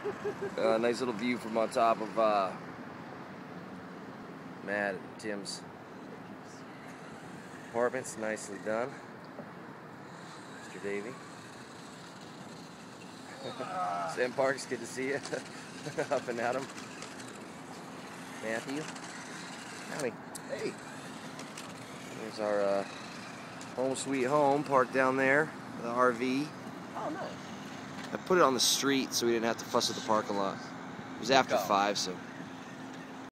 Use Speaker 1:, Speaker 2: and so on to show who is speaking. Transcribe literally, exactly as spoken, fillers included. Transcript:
Speaker 1: Uh, nice little view from on top of uh, Matt and Tim's apartments. Nicely done, Mister Davey. Sam Parks, good to see you. Up and at him. Matthew. Howdy. Hey. There's our uh, home sweet home parked down there. The R V.
Speaker 2: Oh, nice.
Speaker 1: I put it on the street so we didn't have to fuss with the parking lot. It was after five, so